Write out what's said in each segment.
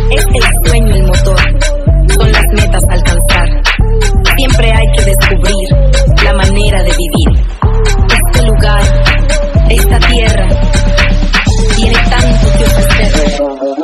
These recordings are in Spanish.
Es el sueño el motor, son las metas a alcanzar. Siempre hay que descubrir la manera de vivir. Este lugar, esta tierra, tiene tanto que ofrecer.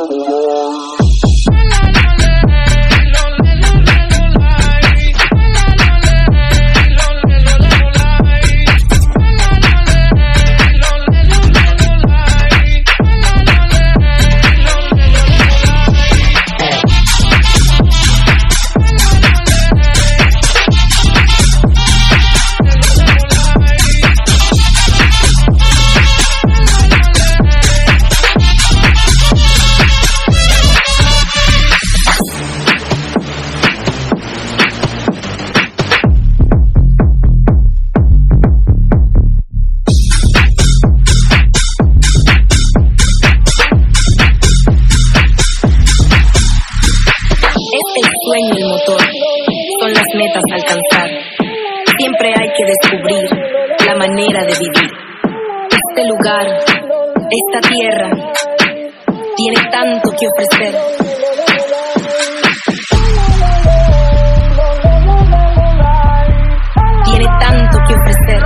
Sueño el motor, son las metas a alcanzar. Siempre hay que descubrir la manera de vivir. Este lugar, esta tierra, tiene tanto que ofrecer. Tiene tanto que ofrecer.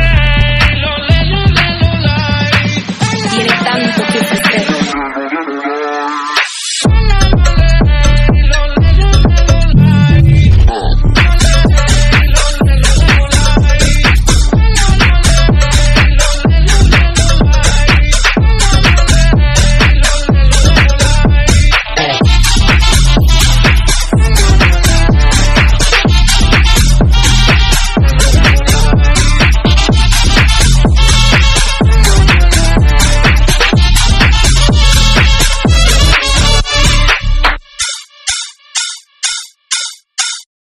Tiene tanto que ofrecer.